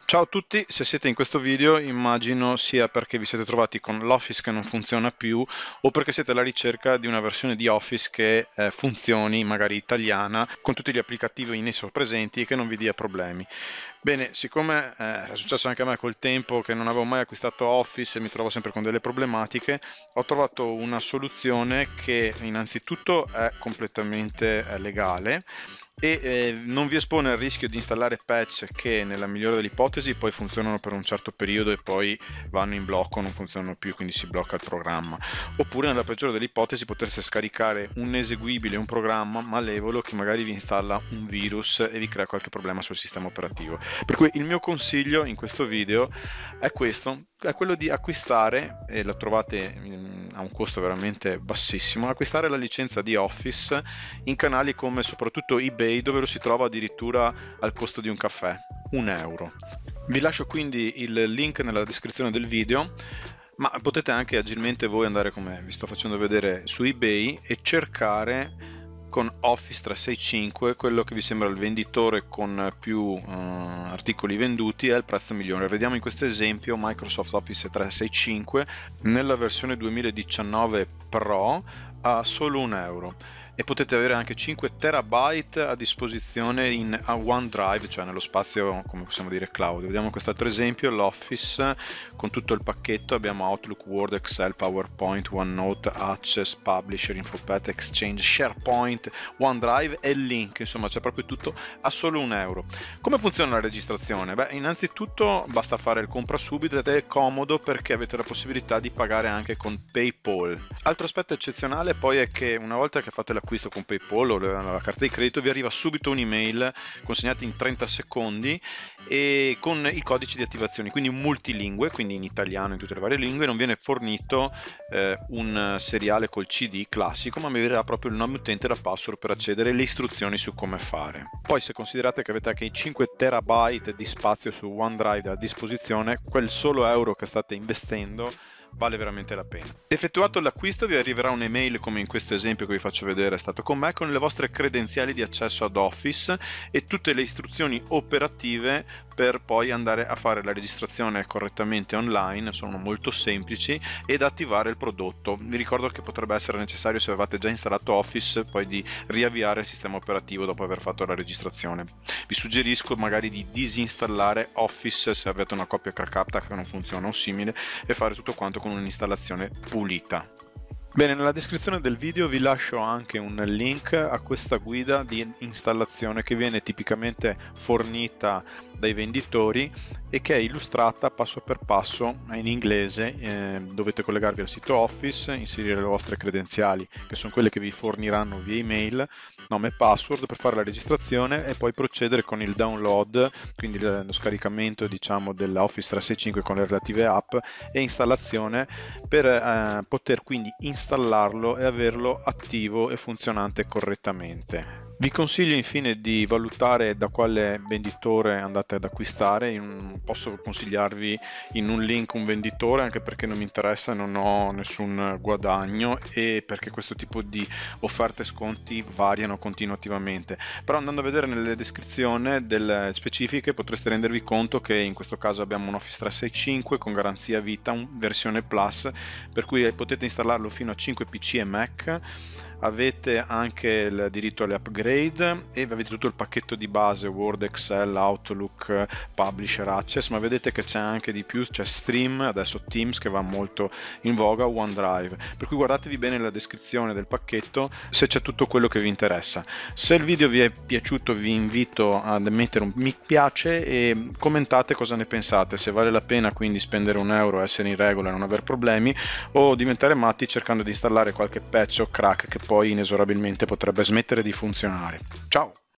Ciao a tutti, se siete in questo video immagino sia perché vi siete trovati con l'Office che non funziona più o perché siete alla ricerca di una versione di Office che funzioni, magari italiana, con tutti gli applicativi in esso presenti e che non vi dia problemi. Bene, siccome è successo anche a me col tempo che non avevo mai acquistato Office e mi trovo sempre con delle problematiche, ho trovato una soluzione che innanzitutto è completamente legale e non vi espone al rischio di installare patch che nella migliore delle ipotesi poi funzionano per un certo periodo e poi vanno in blocco, non funzionano più, quindi si blocca il programma. Oppure nella peggiore delle ipotesi potreste scaricare un eseguibile, un programma malevolo che magari vi installa un virus e vi crea qualche problema sul sistema operativo. Per cui il mio consiglio in questo video è questo, è quello di acquistare, e la trovate a un costo veramente bassissimo, acquistare la licenza di Office in canali come soprattutto eBay, dove lo si trova addirittura al costo di un caffè, 1 euro. Vi lascio quindi il link nella descrizione del video, ma potete anche agilmente voi andare, come vi sto facendo vedere, su eBay e cercare con Office 365 quello che vi sembra il venditore con più articoli venduti è il prezzo migliore. Vediamo in questo esempio Microsoft Office 365 nella versione 2019 Pro a solo 1 euro. E potete avere anche 5 terabyte a disposizione in OneDrive, cioè nello spazio, come possiamo dire, cloud. Vediamo quest'altro esempio, l'Office con tutto il pacchetto, abbiamo Outlook, Word, Excel, PowerPoint, OneNote, Access, Publisher, InfoPad, Exchange, SharePoint, OneDrive e il link, insomma c'è proprio tutto a solo 1 euro. Come funziona la registrazione? Beh, innanzitutto basta fare il compra subito ed è comodo perché avete la possibilità di pagare anche con PayPal. Altro aspetto eccezionale poi è che una volta che fate l'acquisto con PayPal o la carta di credito vi arriva subito un'email consegnata in 30 secondi e con i codici di attivazione, quindi multilingue, quindi in italiano, in tutte le varie lingue. Non viene fornito un seriale col CD classico, ma mi verrà proprio il nome utente e la password per accedere e le istruzioni su come fare. Poi se considerate che avete anche i 5 terabyte di spazio su OneDrive a disposizione, quel solo euro che state investendo vale veramente la pena. Effettuato l'acquisto vi arriverà un'email, come in questo esempio che vi faccio vedere è stato con me, con le vostre credenziali di accesso ad Office e tutte le istruzioni operative per poi andare a fare la registrazione correttamente online, sono molto semplici, ed attivare il prodotto. Vi ricordo che potrebbe essere necessario, se avevate già installato Office, poi di riavviare il sistema operativo dopo aver fatto la registrazione. Vi suggerisco magari di disinstallare Office se avete una copia crackata che non funziona o simile e fare tutto quanto con un'installazione pulita. Bene, nella descrizione del video vi lascio anche un link a questa guida di installazione che viene tipicamente fornita dai venditori e che è illustrata passo per passo in inglese. Dovete collegarvi al sito Office, inserire le vostre credenziali, che sono quelle che vi forniranno via email, nome e password per fare la registrazione e poi procedere con il download, quindi lo scaricamento, diciamo, dell'Office 365 con le relative app e installazione per poter quindi installarlo e averlo attivo e funzionante correttamente. Vi consiglio infine di valutare da quale venditore andate ad acquistare. Io non posso consigliarvi in un link un venditore, anche perché non mi interessa e non ho nessun guadagno, e perché questo tipo di offerte e sconti variano continuativamente. Però andando a vedere nelle descrizioni delle specifiche potreste rendervi conto che in questo caso abbiamo un Office 365 con garanzia vita, versione Plus, per cui potete installarlo fino a 5 PC e Mac. Avete anche il diritto alle upgrade e avete tutto il pacchetto di base Word, Excel, Outlook, Publisher, Access, ma vedete che c'è anche di più, c'è Stream, adesso Teams che va molto in voga, OneDrive, per cui guardatevi bene la descrizione del pacchetto se c'è tutto quello che vi interessa. Se il video vi è piaciuto vi invito a mettere un mi piace e commentate cosa ne pensate, se vale la pena quindi spendere 1 euro, essere in regola e non aver problemi, o diventare matti cercando di installare qualche patch o crack che poi inesorabilmente potrebbe smettere di funzionare. Ciao!